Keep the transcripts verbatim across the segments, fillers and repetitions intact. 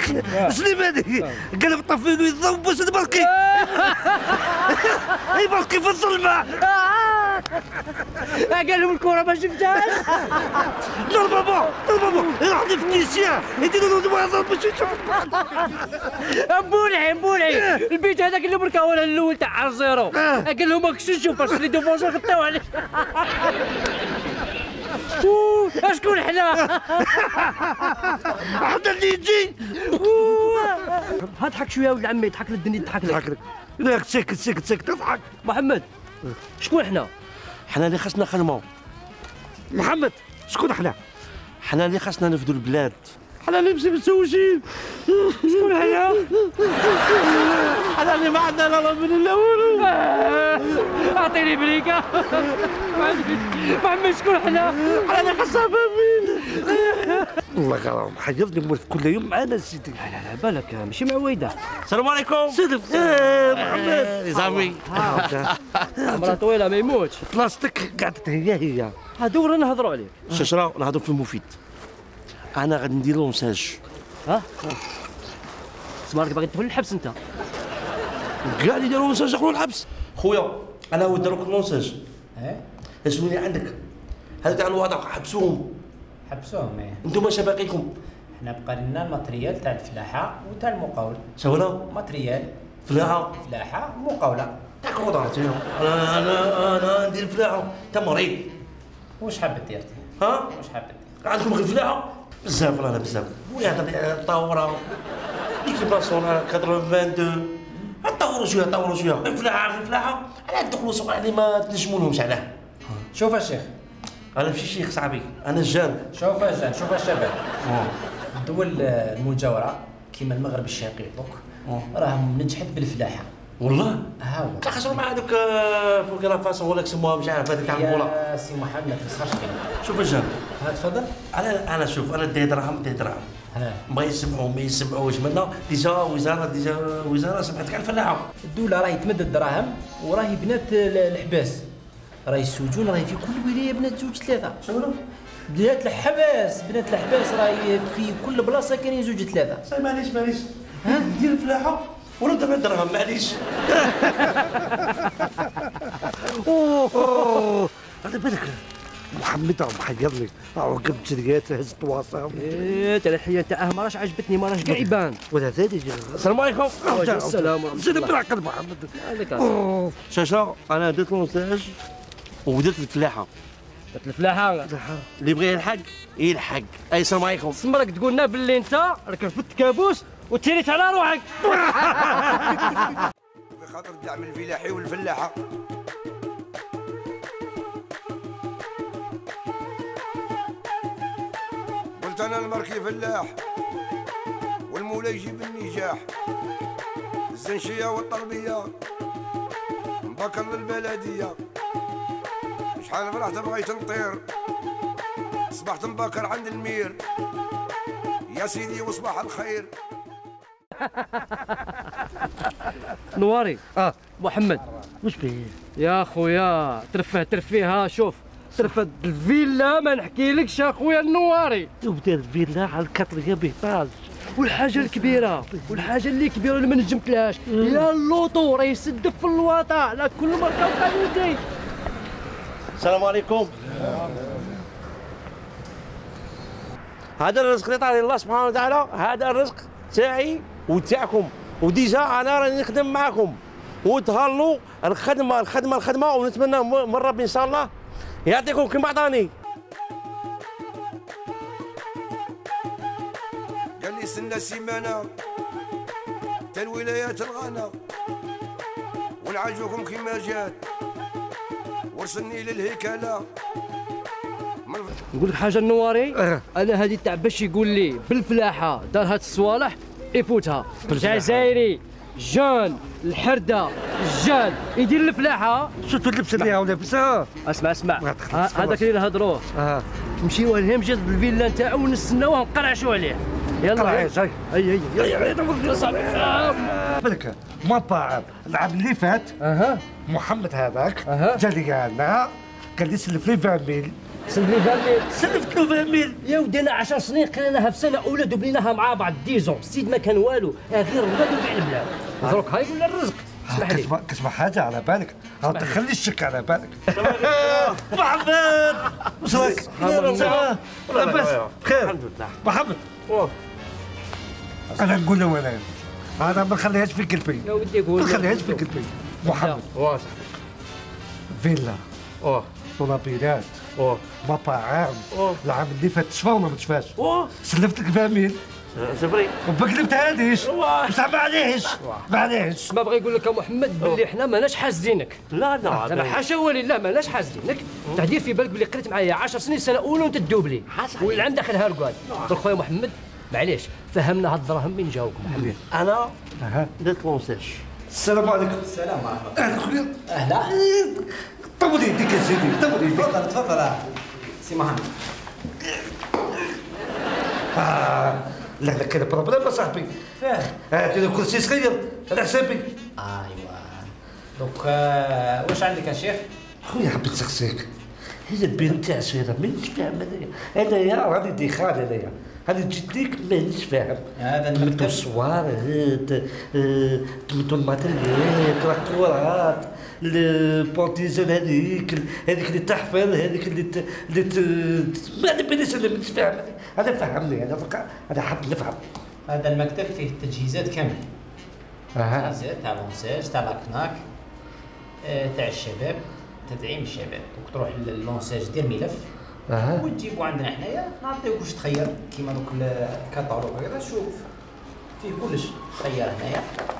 بالك سليماني قال طفي له الضوء باش نبركي يبركي في الظلمه. قال لهم الكره ما شفتهاش. لا بابا لا بابا يروحني في الكيسيه يديروا له الوازر باش يشوف. مبولعي مبولعي البيت هذاك اللي بركاو انا الاول تاع زيرو قال لهم ماكش نشوف باش لي دوفونسور غطاو عليه. شكون حنا؟ حنا اللي يجي. اضحك شويه ولد عمي يضحك للدنيا يضحك لك. يضحك لك لا ساكت ساكت ساكت اضحك. محمد شكون حنا؟ حنا اللي خاصنا نخدموا. محمد شكون حنا؟ حنا اللي خاصنا نفدوا البلاد. حنا اللي ماشي متزوجين. شكون حنا؟ حنا اللي ما عندنا لا من لا والو. اعطيني بريكه. محمد شكون حنا؟ حنا اللي خاصنا فاهمين. الله غرام حيضني موت كل يوم معانا سيدي. لا لا لا بالك ماشي معويده. السلام عليكم. سيدي محمد زعمي. عمرها طويله ما يموتش. بلاصتك قعدت هي هي. هادو رانا نهضروا عليك. ششرا نهضروا في المفيد. انا غادي ندير لونساج. ها؟ سمارك باغي تدخل للحبس انت. كاع اللي داروا لونساج دخلوا الحبس. خويا انا هو داروك لونساج. اه؟ اسمو اللي عندك. هذا تاع الوضع حبسوهم. حبسوهم ايه. انتم اش باقيكم؟ حنا بقى لنا الماتريال تاع الفلاحه وتاع المقاول. شونا؟ ماتريال فلاحه. فلاحه ومقاوله. تاعك وضعت انا انا انا ندير فلاحه. انت مريض. واش حاب دير؟ ها؟ واش حاب دير؟ عندكم غير فلاحه؟ بزاف رانا بزاف. ويهضر على الطوره. ليكيباسيون ثمانين طوروا شويه طوروا شويه غير فلاحه غير فلاحه علاه تدخلوا سوق اللي ما تنجموا لهمش علاه. شوف الشيخ انا ماشي شيخ صاحبي انا الجان. شوف الجان شوف الشباب. الدول المجاوره كيما المغرب الشقيق راهم نجحت بالفلاحه. والله؟ ها هو. تخسروا مع هذوك بوركينا فاسو ولا كسموها مش عارف هذيك تاع البوله. يا سي محمد ما تسخرش فينا. شوف الجان. ها تفضل. انا انا شوف انا دي دراهم دي دراهم. ما يسمعوا ما يسمعوش منا ديجا وزاره ديجا وزاره سمعت كاع الفلاحه. الدوله راهي تمد الدراهم وراهي بنات الحباس. راهي السجون راهي في كل ولايه بنات زوج ثلاثه. شنو؟ بنات الحباس بنات الحباس راهي في كل بلاصه كاينين زوج ثلاثه. صاي معليش معليش ها ندير الفلاحه ورد مع الدراهم معليش. اوه على بالك محمد راه محيرني راه قبل جريات هز التواصل. ايه تاع الحيه تاعه ما راش عجبتني ما راش كاع يبان. ولا ثاني السلام عليكم. السلام ورحمه زيد بالعقل محمد. هذاك شاشه انا درت لونساج ودرت الفلاحه. درت الفلاحه اللي بغى يلحق يلحق. اي السلام عليكم. سمرك تقول لنا باللي انت راك رفدت كابوس وتيريت على روحك. بخاطر دعم الفلاحي والفلاحه. قلت انا المركي فلاح والمولى يجيب النجاح. الزنشيه والطلبيه مبكر للبلديه. شحال فرحت بغيت نطير صبحت مبكر عند المير. يا سيدي وصباح الخير. نواري اه محمد واش بيه يا خويا ترفه ترفيها. شوف ترفد الفيلا ما نحكيلكش اخويا النواري. وبدا الفيلا على الكاتريا بيطاج. والحاجه الكبيره والحاجه اللي كبيره اللي ما نجمتلهاش يا اللوطو راه يسد في الوطا على كل مركب قانوني. السلام عليكم. هذا الرزق اللي طالع الله سبحانه وتعالى هذا الرزق تاعي وتاعكم وديجا انا راني نخدم معكم وتهلوا الخدمه الخدمه الخدمه ونتمنى من ربي ان شاء الله يعطيكم كما عطاني. قال لي سنة سيمانة تا الولايات الغانا ونعالجوكم كيما جات ورسلني للهيكلة. نقول لك حاجه النواري انا هذه تاع باش يقول لي بالفلاحه دار هاد الصوالح يفوتها. جزائري جون الحرده الجال يدير الفلاحه شفتوا اللبس اللي لابسها. اسمع اسمع هذاك اللي نهضروه اه نمشيو لهم جات الفيلا نتاعو ونستناوه نقرعشوا عليه. يلا هاي هاي هي هي هي بالك ما بعرف العام اللي فات اها محمد هذاك اها جا لي انا قال لي سلف لي عشرين ميل سلف لي عشرين ميل. سلفت له عشرين ميل. يا ودي انا عشر سنين قريناها في سنه اولى وبنيناها مع بعض ديزون، السيد ما كان والو، غير ولاد وبيع البلاد. دروك هاي ولا الرزق. اسمح لي. كتبغى كتبغى حاجه على بالك، غادي تخلي الشك على بالك. محمد واش راك؟ سلام لاباس بخير؟ الحمد لله. محمد انا نقول له انا انا ما نخليهاش في قلبي، يا ودي قول ما نخليهاش في قلبي. محمد واه فيلا واه طوموبيلات واه مطاعم أوه. العام اللي فات تشفى ولا ما تشفاش؟ واه سلفت لك عشرين ميل صبري وما كذبتهاليش، واه. بصح معليش معليش. ما بغى يقول لك يا محمد باللي حنا ماناش حاسدينك. لا لا انا حاشا ولله ماناش حاسدينك. تهدير في بالك باللي قريت معايا عشر سنين سنه اولى وانت تدوبلي والعام داخلها رقاد. دروك خويا محمد معليش فهمنا هاد الدراهم من جاوك محمد. انا اها درت لونساج. السلام عليكم. السلام ورحمه الله. اهلا خويا. اهلا. طول يديك يا سيدي طول يديك. تفضل تفضل سي محمد. آه لا لا كاين بروبليم صاحبي. فاهم. هاتي له كرسي صغير على حسابي. ايوا دوك آه، واش عندك يا شيخ؟ خويا حبيت نسقسيك، هي البنت تاع سيرة مانيش فاهم انايا، انايا راني ديخان انايا، هاني جيت ليك مانيش فاهم. هذا تمتو المكتب. الصوارات، تمتو الماتريال، تراكتورات، البونتيزون هذيك، هذيك اللي تحفر، هذيك اللي ت... اللي ت... ما على باليش انا مانيش فاهم، انا فهمني انا فقط انا حاب نفهم. هذا المكتب فيه التجهيزات كامله. اها تجهيزات تاع لونساج تاع لاكناك آه، تاع الشباب، تدعيم الشباب. دوك تروح للونساج دير ملف اها وتجيبو عندنا حنايا نعطيوك واش تخير كيما دوك الكاتالوج هكذا. شوف فيه كلش تخير هنايا.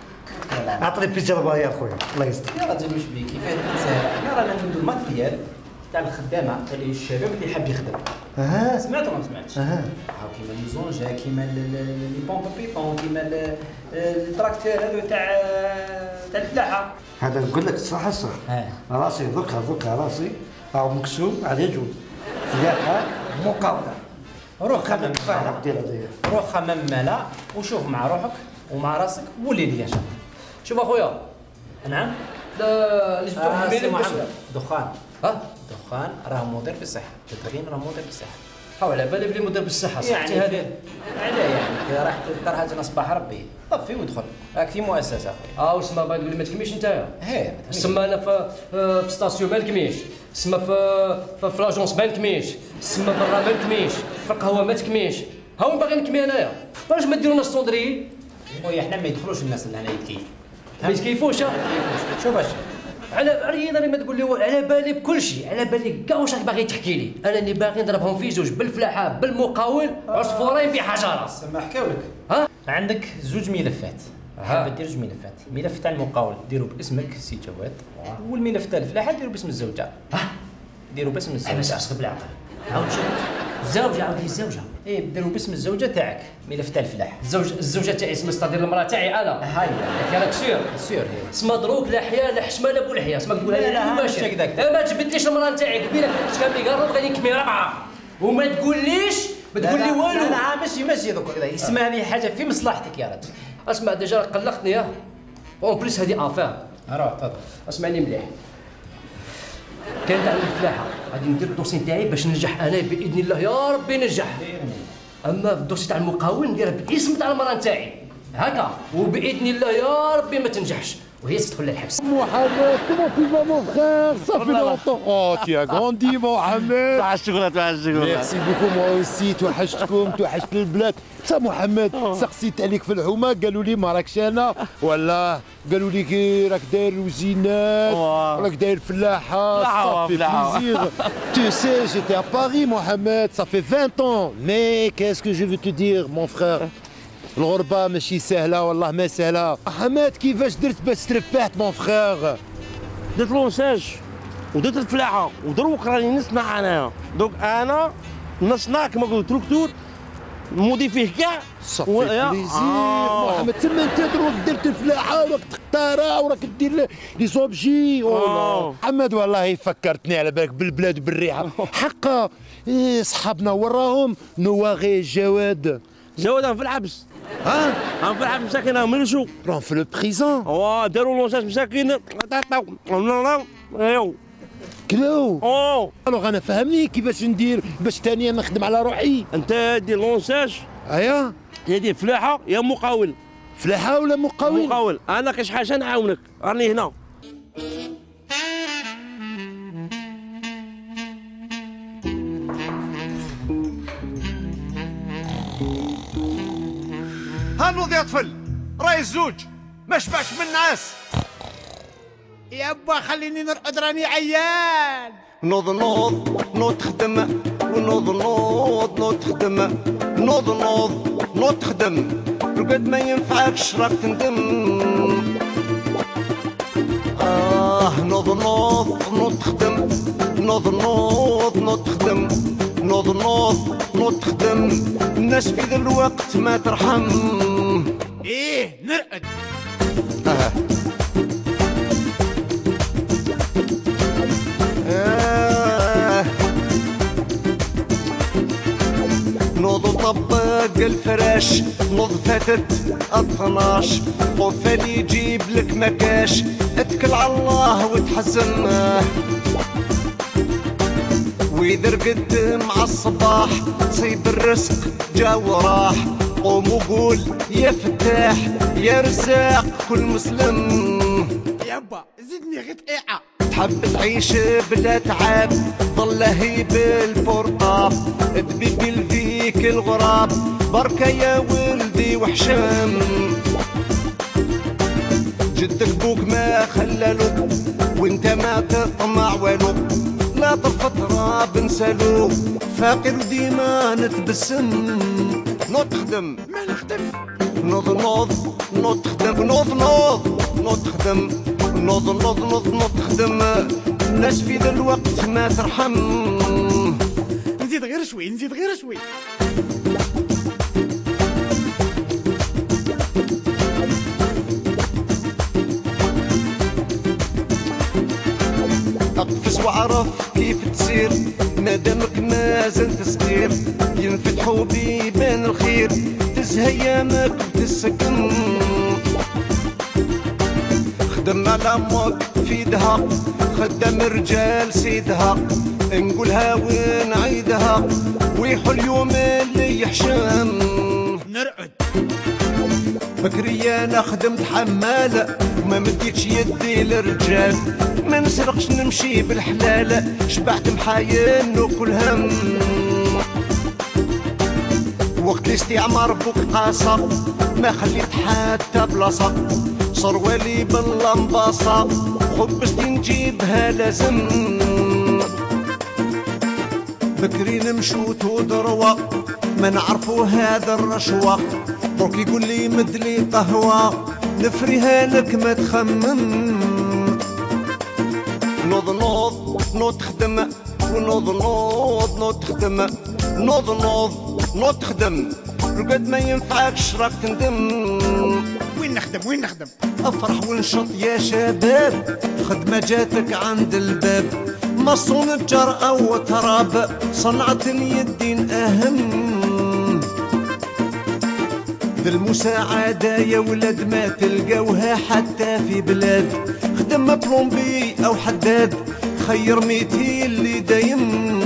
يلا اعطني بيجا ربايا خويا الله يستر. يا راجل واش بيك كيفاه تسهل. حنا رانا ندو الماتريال تاع الخدامه تاع الشباب اللي حاب يخدم. اها سمعت ولا ما سمعتش؟ اها هاو كيما لي زونجا كيما لي بومب بيبون كيما التراكتور هذو تاع تاع الفلاحه. هذا نقول لك الصراحه الصح. اه راسي ذكر ذكر راسي راهو مكسوم على جوج فلاحه مقاومه. روح خمم هذا كفايه مالا دير هذايا. روح خمم مالا وشوف مع روحك ومع راسك ولي لي ان شاء الله. شوف اخويا نعم. لا اللي جبتو آه سي حميلي محمد دخان ها دخان راه مضر بالصحه، التدخين راه مضر بالصحه. حاول على بالي بلي مدير بالصحه صحتي يعني هذه. علاه يعني إذا راح تكرهجنا صباح ربي طفي وادخل راك في مؤسسه اخويا. اه وسما بغا تقول لي ما تكميش نتايا. هي سما انا في في ستاسيون ما نكميش، سما في في, في لاجونس ما نكميش، سما برا ما نكميش، في القهوه ما تكميش. ها وين باغي نكمي انايا؟ واش ما ديرونا الصندري؟ خويا حنا ما يدخلوش الناس اللي هنا يتكيف. ما يتكيفوش. شوف اش على على داري ما تقول لي على بالي بكل شيء، على بالي كاع واش راك باغي تحكي لي. انا اللي باغي نضربهم في زوج بالفلاحه بالمقاول عصفورين بحجره. سما حكاو لك. ها عندك زوج ملفات. حاب دير زوج ملفات، الملف تاع المقاول ديرو باسمك سي جواد، والملف تاع الفلاحه ديرو باسم الزوجه. ها ديرو باسم بس الزوجه. اسكت بالعقل. عاود شوف الزوجه عاود لي الزوجه. ايه ديرو باسم الزوجه تاعك ملف تاع الفلاح. الزوج الزوجه تاعي اسم ستادير المراه تاعي انا. هاي ياك راك سير سير هي. اسمها دروك لا حياه لا حشمه لا بولحيه، اسمها تقولها لا، لي لا، ماشي هاك هكذاك. ما تجبدليش المراه نتاعي قبيله كنت كامل قارب غادي نكمي ربعه وما تقوليش ما تقول لي والو. لا لا ماشي ماشي دوك هكذا اسمها هذه حاجه في مصلحتك يا راجل. اسمع ديجا قلقتني ها اون بليس هذه افير. روح تفضل. اسمعني مليح، كانت عندي الفلاحه غادي ندير الدوسي تاعي باش ننجح انا باذن الله يا ربي ننجح. اما في الدوسي تاع المقاول نديرها بالاسم تاع المراه نتاعي هكا وباذن الله يا ربي ما تنجحش وهي تدخل للحبس. Mohamed, comment tu vas mon frère? Ça fait longtemps. Oh, tu as grandi Mohamed. تاع الشغله تاع الشغله. Merci beaucoup moi aussi توحشتكم توحشت البلاد. بصح محمد سقسيت عليك في الحومه قالوا لي ما راكش انا ولا قالوا لي كي راك داير وزينات راك داير فلاحه. Ça fait plaisir. Tu sais j'étais à Paris Mohamed ça fait vingt ans mais qu'est-ce que je veux te dire mon frère الغربة ماشي سهلة والله ما سهلة. حماد كيفاش درت باش ترفعت مون فخير؟ درت لونساج ودرت الفلاحه ودروك راني نصنع انايا. دوك انا نصنع كما قلت تراكتور نمودي فيه كاع. صافي بليزير محمد تما انت دروك درت الفلاحة وراك تختارها وراك دير لي زوبجي. محمد والله فكرتني على بالك بالبلاد بالريحة حقا. إيه صحابنا وراهم نواغي جواد. جواد في الحبس. ها؟ هم في الحبس مساكين هم ملشوا. راهم في لو بريزون. واه داروا لونساج مساكين. كلاو اوه الوغ انا فهمني كيفاش ندير باش ثاني نخدم على روحي. انت دير لونساج، ايا يا دير فلاحه يا مقاول. فلاحه ولا مقاول؟ مقاول. انا كاش حاجه نعاونك، راني هنا. هانوض يا طفل، راي الزوج ما شبعش من الناس. يابا خليني نرقد راني عيان. نوض نوض نوض تخدم، ونوض نوض نوض تخدم، نوض نوض نوض تخدم، رقد ما ينفعكش راك تندم. آه نوض نوض نوض تخدم، نوض نوض نوض تخدم، نوض نوض نوض تخدم، الناس في ذا الوقت ما ترحم. ايه نرقد. آه. آه. نوض طبق الفراش، نوض فاتت اطناش، قفل يجيب لك مكاش، اتكل على الله وتحزم. واذا رقدت مع الصباح تصيب الرزق جا وراح، قوم وقول يا فتاح يا رزاق كل مسلم. يابا زدني غطيعه. تحب تعيش بلا تعب ظله بالبورطاب، تبيبي فيك الغراب بركة يا ولدي وحشام. جدك بوك ما خلالو وانت ما تطمع والو، لا طرف تراب نسالو فاقر وديما نتبسم. نوض تخدم ما نخدمش. نوض نوض نوض تخدم، نوض نوض نوض تخدم، نوض نوض نوض نوض تخدم، الناس في ذا الوقت ما ترحم. نزيد غير شوي نزيد غير شوي. اقفز وعرف كيف تسير مادامك ما زلت صغير، ينفتحوا بيبان الخير تزهى ايامك وتسكن. خدم على امك في دها، خدم رجال سيدها، نقولها ونعيدها ويحل اليوم اللي يحشم. نرقد. بكري انا خدمت حمالة وما مديتش يدي للرجال، ما نسرقش نمشي بالحلال، شبعت محاين وكل هم. وقت الاستعمار بوك قاصة ما خليت حتى بلاصة، صروالي باللمباصة خبزتي نجيبها لازم. بكري نمشو تودروا ما نعرفو هذا الرشوة، دروك يقول لي مدلي قهوة نفريها لك ما تخمم. نوض نوض نوض تخدم، ونوض نوض نوض تخدم، نوض نوض نوض تخدم، رقد ما ينفعكش راك تندم. وين نخدم وين نخدم؟ افرح ونشط يا شباب، خدمة جاتك عند الباب، مصون الجرأة وتراب، صنعة اليدين أهم. ذا المساعدة يا ولاد ما تلقاوها حتى في بلاد، خدم بلومبي أو حداد خير ميتي اللي دايم.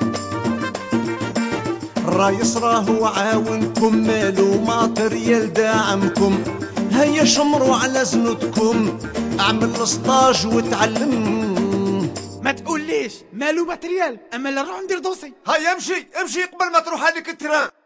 الرايس راهو عاونكم مالو ماتريال داعمكم، هيا شمروا على زنودكم اعمل السطاج وتعلم. ما تقوليش مالو ماتريال، اما اللي نروح ندير دوسي. هيا امشي امشي قبل ما تروح هذيك التران.